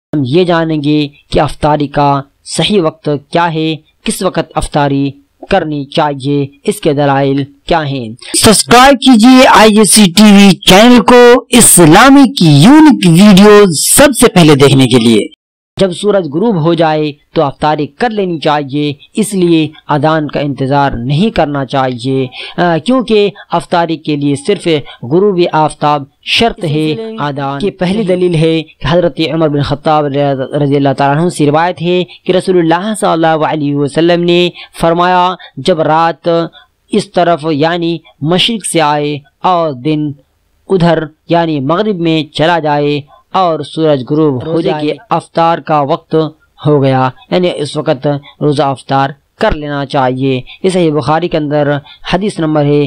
ہم یہ جانیں گے کہ افطاری کا صحیح وقت کیا ہے، کس وقت افطاری کرنی چاہیے، اس کے دلائل کیا ہیں۔ سبسکرائب کیجیے ISC-TV چینل کو اسلامی کی یونیک ویڈیو سب سے پہلے دیکھنے کے لیے۔ جب سورج غروب ہو جائے تو افطاری کر لینی چاہیے، اس لیے اذان کا انتظار نہیں کرنا چاہیے، کیونکہ افطاری کے لیے صرف غروب آفتاب شرط ہے۔ اذان کی پہلی دلیل ہے کہ حضرت عمر بن خطاب رضی اللہ تعالیٰ عنہ سے روایت ہے کہ رسول اللہ صلی اللہ علیہ وسلم نے فرمایا، جب رات اس طرف یعنی مشرق سے آئے اور دن ادھر یعنی مغرب میں چلا جائے اور سورج غروب ہو جائے کہ افطار کا وقت ہو گیا، یعنی اس وقت روزہ افطار کر لینا چاہیے۔ یہ صحیح بخاری کے اندر حدیث نمبر ہے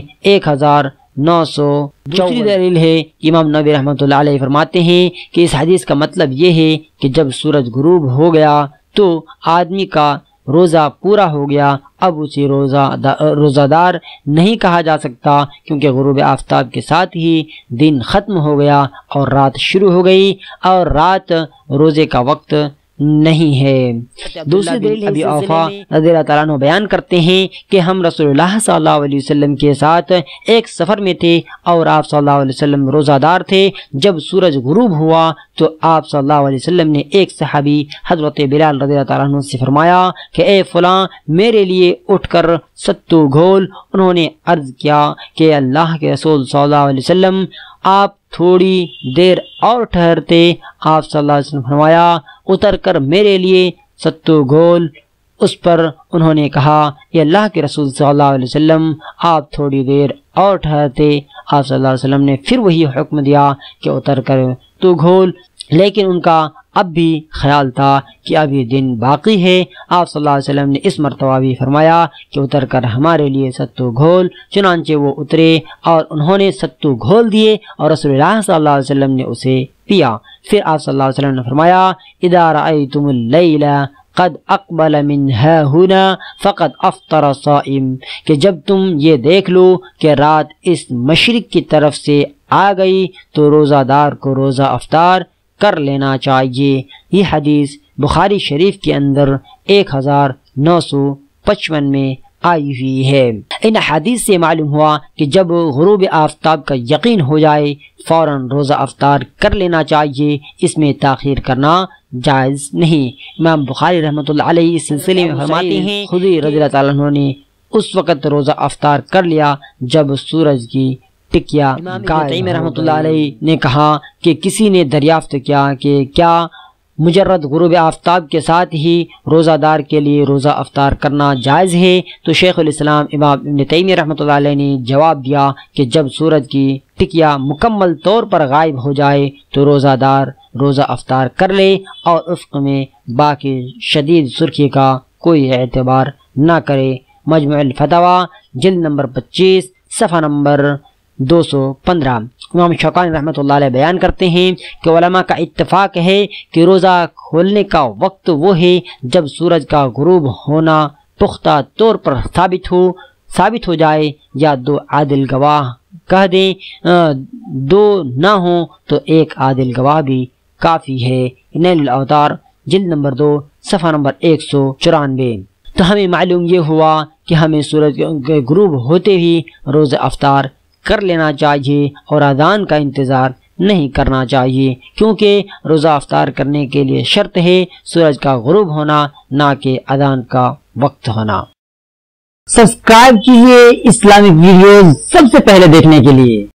1900۔ دوسری دلیل ہے امام نووی رحمۃ اللہ علیہ فرماتے ہیں کہ اس حدیث کا مطلب یہ ہے کہ جب سورج غروب ہو گیا تو آدمی کا روزہ پورا ہو گیا، اب اسے روزہ دار نہیں کہا جا سکتا، کیونکہ غروب آفتاب کے ساتھ ہی دن ختم ہو گیا اور رات شروع ہو گئی، اور رات روزے کا وقت نہیں ہے۔ دوسری دلیل ابی اوفا رضی اللہ تعالیٰ عنہ بیان کرتے ہیں کہ ہم رسول اللہ صلی اللہ علیہ وسلم کے ساتھ ایک سفر میں تھے اور آپ صلی اللہ علیہ وسلم روزہ دار تھے۔ جب سورج غروب ہوا تو آپ صلی اللہ علیہ وسلم نے ایک صحابی حضرت بلال رضی اللہ تعالیٰ عنہ سے فرمایا کہ اے فلاں میرے لیے اٹھ کر ستو گھول۔ انہوں نے عرض کیا کہ اللہ کے رسول صلی اللہ علیہ وسلم آپ تھوڑی دیر اور ٹھہرتے۔ آپ صلی اللہ علیہ وسلم فرمایا اتر کر میرے لیے ستو گھول۔ اس پر انہوں نے کہا یہ اللہ کے رسول صلی اللہ علیہ وسلم آپ تھوڑی دیر اور ٹھہرتے۔ آپ صلی اللہ علیہ وسلم نے پھر وہی حکم دیا کہ اتر کر تو گھول، لیکن ان کا اب بھی خیال تھا کہ ابھی دن باقی ہے۔ آپ صلی اللہ علیہ وسلم نے اس مرتبہ بھی فرمایا کہ اتر کر ہمارے لیے ستو گھول۔ چنانچہ وہ اترے اور انہوں نے ستو گھول دیے اور رسول اللہ صلی اللہ علیہ وسلم نے اسے پیا۔ پھر آپ صلی اللہ علیہ وسلم نے فرمایا اذا رأیتم اللیل قد اقبل من ہاہنا فقد افطر صائم، کہ جب تم یہ دیکھ لو کہ رات اس مشرق کی طرف سے آ گئی تو روزہ دار کو روزہ افطار کر لینا چاہیے۔ یہ حدیث بخاری شریف کے اندر 1955 میں آئی ہوئی ہے۔ ان حدیث سے معلوم ہوا کہ جب غروب آفتاب کا یقین ہو جائے فوراً روزہ افطار کر لینا چاہیے، اس میں تاخیر کرنا جائز نہیں۔ امام بخاری رحمۃ اللہ علیہ اس سلسلے میں فرماتے ہیں خدری رضی اللہ تعالیٰ عنہ نے اس وقت روزہ افطار کر لیا جب سورج کی ٹکیا۔ امام تیمیہ رحمۃ اللہ علیہ نے کہا کہ کسی نے دریافت کیا کہ کیا مجرد غروب آفتاب کے ساتھ ہی روزہ دار کے لیے روزہ افطار کرنا جائز ہے؟ تو شیخ الاسلام امام ابن تیمیہ رحمۃ اللہ علیہ نے جواب دیا کہ جب سورج کی ٹکیا مکمل طور پر غائب ہو جائے تو روزہ دار روزہ افطار کر لے اور افق میں باقی شدید سرخی کا کوئی اعتبار نہ کرے۔ مجموع الفتاوی جلد نمبر 25 صفحہ نمبر 215۔ امام شوکانی رحمۃ اللہ علیہ بیان کرتے ہیں کہ علماء کا اتفاق ہے کہ روزہ کھولنے کا وقت وہ ہے جب سورج کا غروب ہونا پختہ طور پر ثابت ہو جائے، یا دو عادل گواہ کہہ دیں، دو نہ ہوں تو ایک عادل گواہ بھی کافی ہے۔ نیل الاوتار جلد نمبر 2 صفحہ نمبر 194۔ تو ہمیں معلوم یہ ہوا کہ ہمیں سورج کے غروب ہوتے ہی روزہ افطار کر لینا چاہیے اور اذان کا انتظار نہیں کرنا چاہیے، کیونکہ روزہ افطار کرنے کے لیے شرط ہے سورج کا غروب ہونا، نہ کہ اذان کا وقت ہونا۔ سبسکرائب کیجیے اسلامک ویڈیوز سب سے پہلے دیکھنے کے لیے۔